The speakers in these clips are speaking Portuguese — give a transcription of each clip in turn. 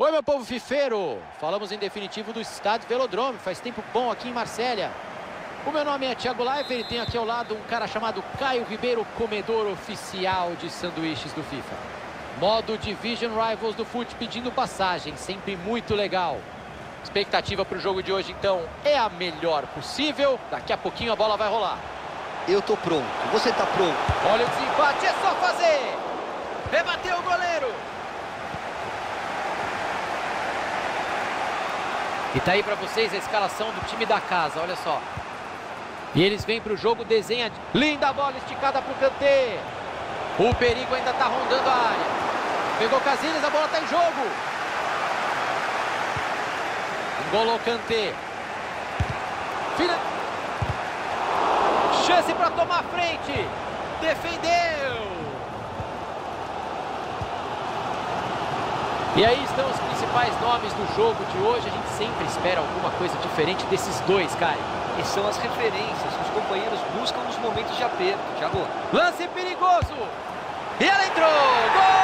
Oi, meu povo fifeiro! Falamos em definitivo do estádio Velodrome. Faz tempo bom aqui em Marsella. O meu nome é Thiago Leifert e tem aqui ao lado um cara chamado Caio Ribeiro, comedor oficial de sanduíches do FIFA. Modo Division Rivals do FUT pedindo passagem, sempre muito legal. Expectativa para o jogo de hoje, então, é a melhor possível. Daqui a pouquinho a bola vai rolar. Eu tô pronto. Você tá pronto? Olha o desempate, é só fazer! Rebateu o goleiro! E tá aí para vocês a escalação do time da casa, olha só. E eles vêm para o jogo, desenha. Linda bola esticada para o Kanté. O perigo ainda tá rondando a área. Pegou Casillas, a bola tá em jogo. Engolou Kanté. Chance para tomar a frente. Defendeu. E aí estão os principais nomes do jogo de hoje. A gente sempre espera alguma coisa diferente desses dois, Caio. E são as referências que os companheiros buscam nos momentos de aperto, Thiago. Lance perigoso. E ela entrou. Gol!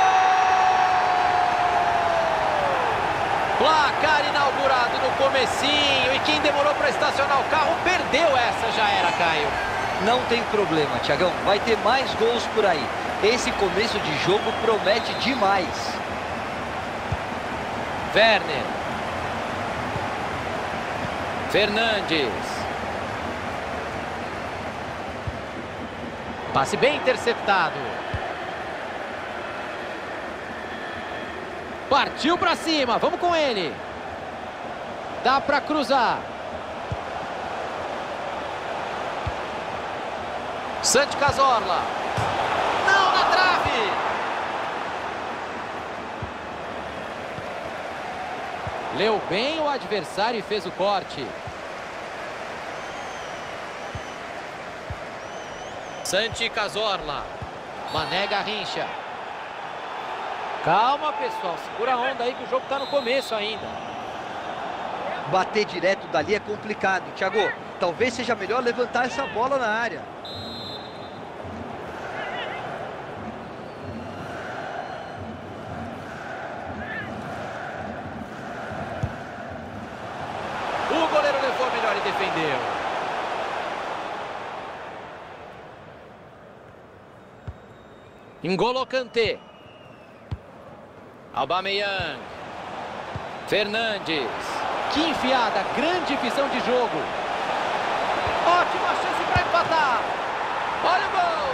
Placar inaugurado no comecinho. E quem demorou para estacionar o carro perdeu essa, já era, Caio. Não tem problema, Thiagão. Vai ter mais gols por aí. Esse começo de jogo promete demais. Werner. Fernandes. Passe bem interceptado. Partiu para cima, vamos com ele. Dá para cruzar. Santi Cazorla. Não, na trave. Leu bem o adversário e fez o corte. Santi Cazorla. Mané Garrincha. Calma, pessoal. Segura a onda aí que o jogo está no começo ainda. Bater direto dali é complicado, Thiago. Talvez seja melhor levantar essa bola na área. O goleiro levou melhor e defendeu. Engolou Kanté. Aubameyang. Fernandes. Que enfiada, grande visão de jogo. Ótima chance para empatar. Olha o gol,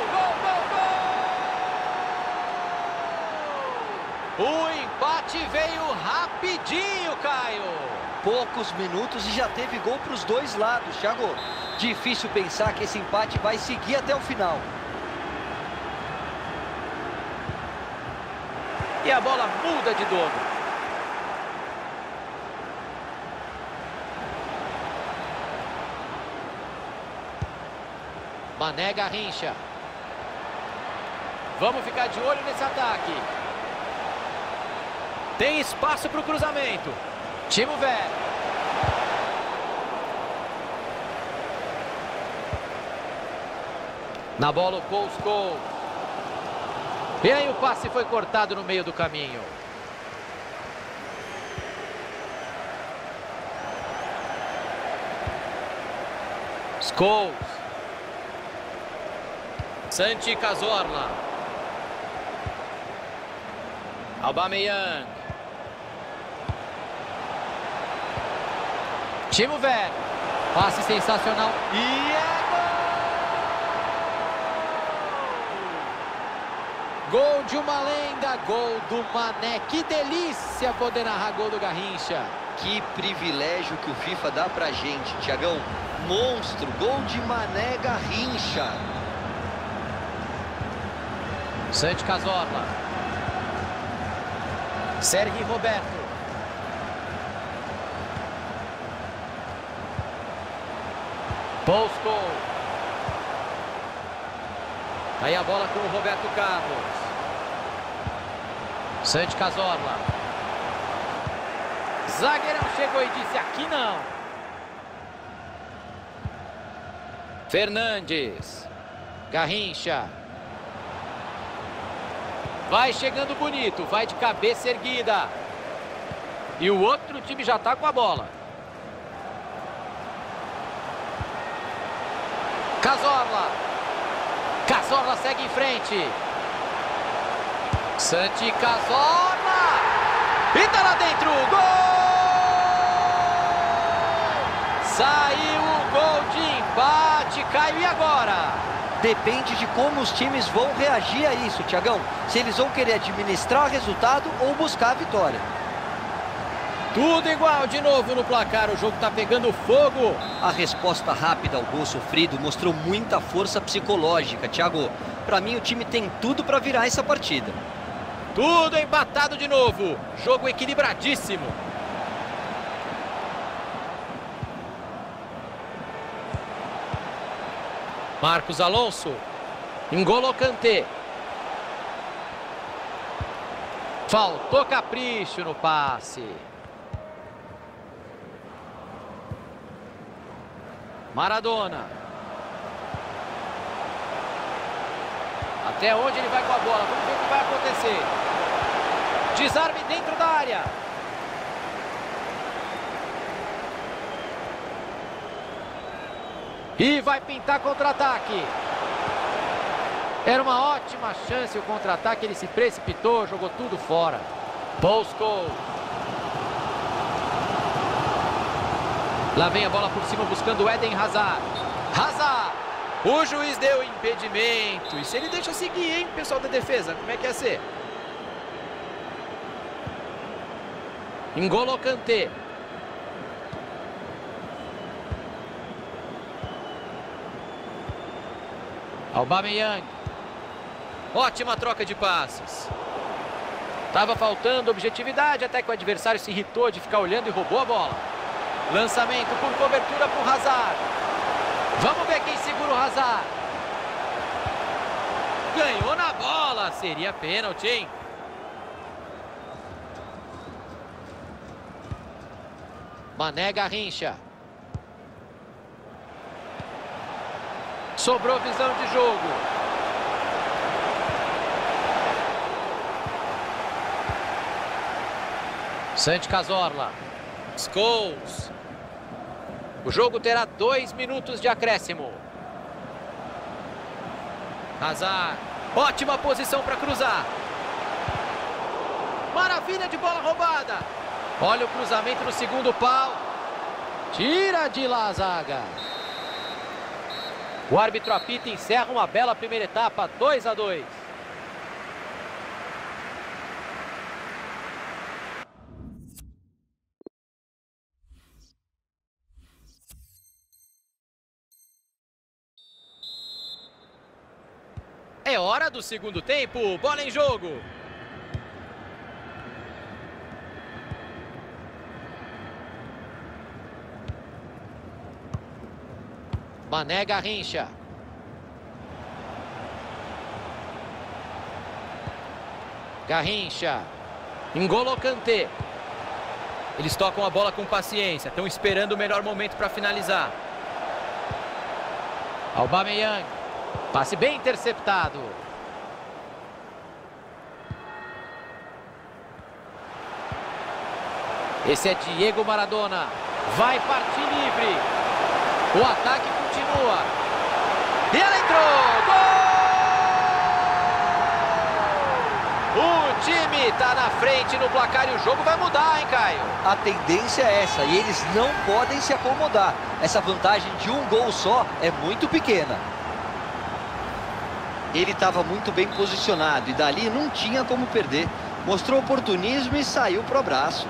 gol, gol, gol. O empate veio rapidinho, Caio. Poucos minutos e já teve gol para os dois lados, Thiago. Difícil pensar que esse empate vai seguir até o final. E a bola muda de dono. Mané Garrincha. Vamos ficar de olho nesse ataque. Tem espaço para o cruzamento. Timo Werner. Na bola o Cole. E aí o passe foi cortado no meio do caminho. Scholes. Santi Cazorla. Aubameyang. Timo Werner. Passe sensacional. E é gol de uma lenda, gol do Mané. Que delícia poder narrar gol do Garrincha. Que privilégio que o FIFA dá pra gente, Thiagão. Monstro, gol de Mané Garrincha. Santi Cazorla. Sergi Roberto. Bosco. Aí a bola com o Roberto Carlos. Santi Cazorla. Zagueirão chegou e disse: aqui não. Fernandes. Garrincha. Vai chegando bonito, vai de cabeça erguida. E o outro time já está com a bola. Cazorla. Cazorla segue em frente. Santi Cazorla. E tá lá dentro. Gol! Saiu o gol de empate. Caio, e agora? Depende de como os times vão reagir a isso, Thiagão. Se eles vão querer administrar o resultado ou buscar a vitória. Tudo igual de novo no placar. O jogo tá pegando fogo. A resposta rápida ao gol sofrido mostrou muita força psicológica, Thiago. Para mim, o time tem tudo para virar essa partida. Tudo empatado de novo. Jogo equilibradíssimo. Marcos Alonso. N'Golo Kanté. Faltou capricho no passe. Maradona. Até onde ele vai com a bola? Vamos ver o que vai acontecer. Desarme dentro da área. E vai pintar contra-ataque. Era uma ótima chance o contra-ataque. Ele se precipitou, jogou tudo fora. Paul Scholes. Lá vem a bola por cima buscando o Eden Hazard. Hazard. O juiz deu impedimento. E se ele deixa seguir, hein, pessoal da defesa? Como é que ia ser? N'Golo Kanté. Aubameyang. Ótima troca de passes. Tava faltando objetividade até que o adversário se irritou de ficar olhando e roubou a bola. Lançamento por cobertura para o Hazard. Vamos ver quem segura o Hazard. Ganhou na bola. Seria pênalti, hein? Mané Garrincha. Sobrou visão de jogo. Santi Cazorla. Scholes. O jogo terá 2 minutos de acréscimo. Hazard. Ótima posição para cruzar. Maravilha de bola roubada. Olha o cruzamento no segundo pau. Tira de lá a zaga. O árbitro apita e encerra uma bela primeira etapa. 2-2. É hora do segundo tempo. Bola em jogo. Mané Garrincha. Garrincha. N'Golo Kanté. Eles tocam a bola com paciência. Estão esperando o melhor momento para finalizar. Aubameyang. Passe bem interceptado. Esse é Diego Maradona. Vai partir livre. O ataque continua. E ela entrou. Gol! O time está na frente no placar e o jogo vai mudar, hein, Caio? A tendência é essa e eles não podem se acomodar. Essa vantagem de um gol só é muito pequena. Ele estava muito bem posicionado e dali não tinha como perder. Mostrou oportunismo e saiu pro abraço.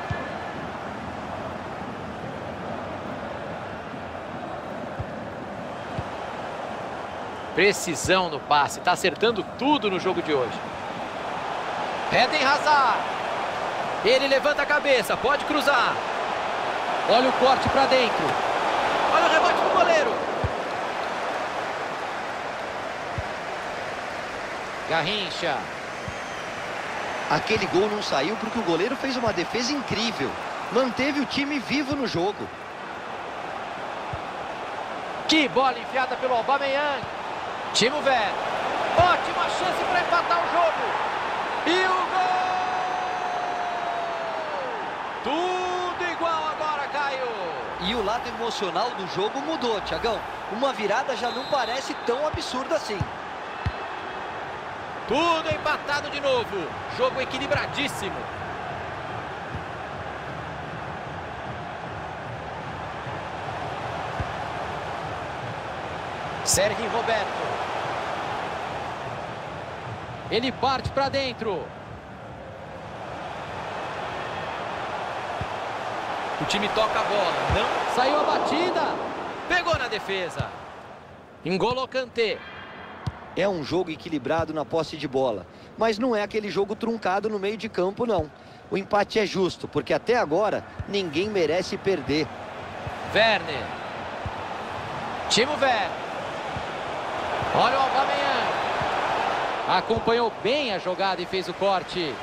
Precisão no passe, está acertando tudo no jogo de hoje. Eden Hazard. Ele levanta a cabeça, pode cruzar. Olha o corte para dentro. Olha o rebote do goleiro. Garrincha. Aquele gol não saiu porque o goleiro fez uma defesa incrível. Manteve o time vivo no jogo. Que bola enfiada pelo Aubameyang. Timo Werner. Ótima chance para empatar o jogo. E o gol! lado emocional do jogo mudou, Thiagão. Uma virada já não parece tão absurda assim. Tudo empatado de novo. Jogo equilibradíssimo. Sérgio Roberto. Ele parte para dentro. O time toca a bola. Não saiu a batida. Pegou na defesa. N'Golo Kanté. É um jogo equilibrado na posse de bola, mas não é aquele jogo truncado no meio de campo, não. O empate é justo, porque até agora ninguém merece perder. Werner. Timo Werner. Olha o Aubameyang. Acompanhou bem a jogada e fez o corte.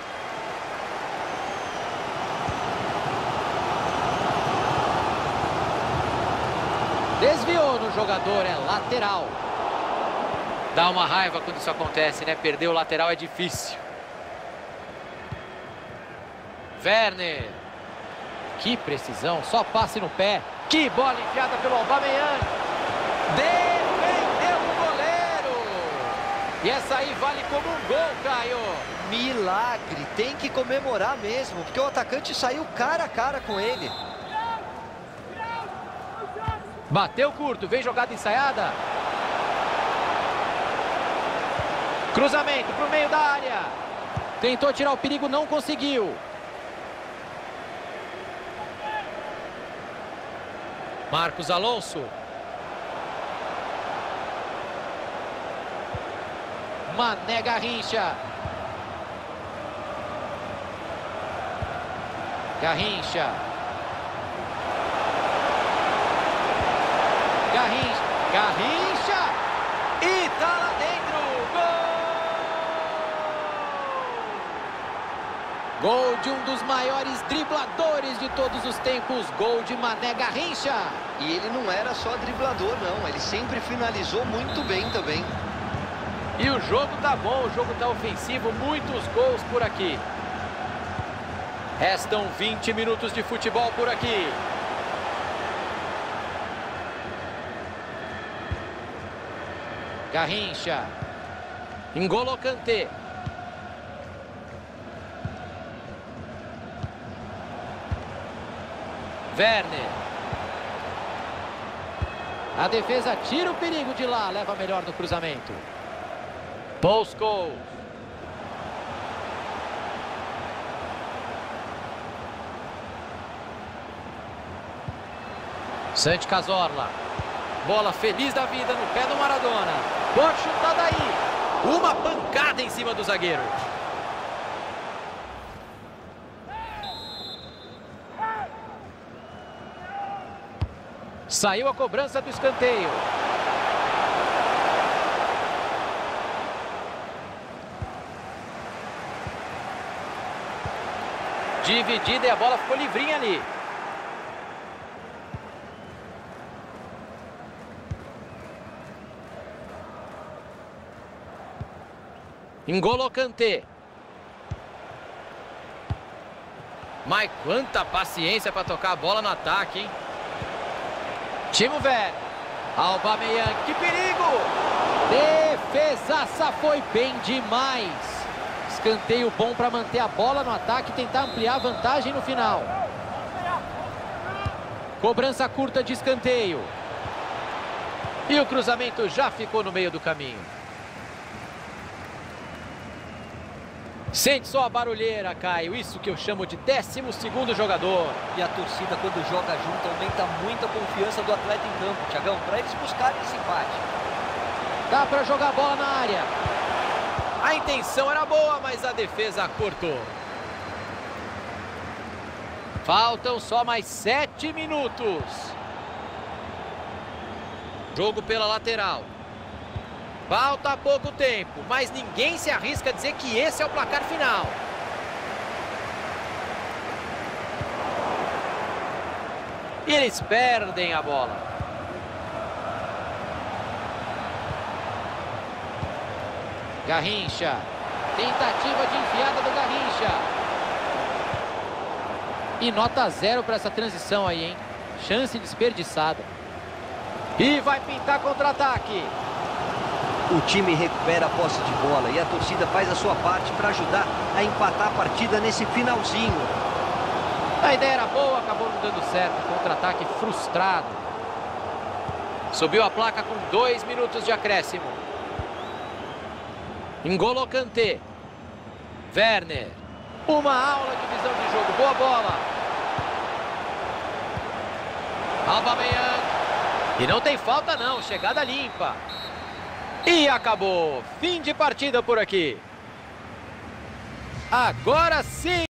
Desviou no jogador, é lateral. Dá uma raiva quando isso acontece, né? Perder o lateral é difícil. Werner. Que precisão, só passe no pé. Que bola enfiada pelo Aubameyang. Defendeu o goleiro. E essa aí vale como um gol, Caio. Milagre, tem que comemorar mesmo, porque o atacante saiu cara a cara com ele. Bateu curto, vem jogada ensaiada. Cruzamento para o meio da área. Tentou tirar o perigo, não conseguiu. Marcos Alonso. Mané Garrincha. Garrincha. Garrincha. Garrincha. E tá lá dentro. Gol! Gol de um dos maiores dribladores de todos os tempos. Gol de Mané Garrincha. E ele não era só driblador, não. Ele sempre finalizou muito bem também. E o jogo tá bom, o jogo tá ofensivo. Muitos gols por aqui. Restam 20 minutos de futebol por aqui. Garrincha. N'Golo Kanté. Werner. A defesa tira o perigo de lá, leva melhor no cruzamento. Paul Scholes. Santi Cazorla. Bola feliz da vida no pé do Maradona. Pode chutar daí. Uma pancada em cima do zagueiro. Saiu a cobrança do escanteio. Dividida e a bola ficou livrinha ali. N'Golo Kanté. Mas quanta paciência para tocar a bola no ataque, hein? Timo Werner. Aubameyang, que perigo! Defesaça foi bem demais. Escanteio bom para manter a bola no ataque e tentar ampliar a vantagem no final. Cobrança curta de escanteio. E o cruzamento já ficou no meio do caminho. Sente só a barulheira, Caio. Isso que eu chamo de 12º jogador. E a torcida, quando joga junto, aumenta muito a confiança do atleta em campo, Thiagão, para eles buscarem esse empate. Dá para jogar a bola na área. A intenção era boa, mas a defesa cortou. Faltam só mais 7 minutos. Jogo pela lateral. Falta pouco tempo, mas ninguém se arrisca a dizer que esse é o placar final. E eles perdem a bola. Garrincha. Tentativa de enfiada do Garrincha. E nota 0 para essa transição aí, hein? Chance desperdiçada. E vai pintar contra-ataque. O time recupera a posse de bola e a torcida faz a sua parte para ajudar a empatar a partida nesse finalzinho. A ideia era boa, acabou não dando certo. Contra-ataque frustrado. Subiu a placa com 2 minutos de acréscimo. N'Golo Kanté. Werner. Uma aula de visão de jogo. Boa bola. Aubameyang. E não tem falta não. Chegada limpa. E acabou. Fim de partida por aqui. Agora sim.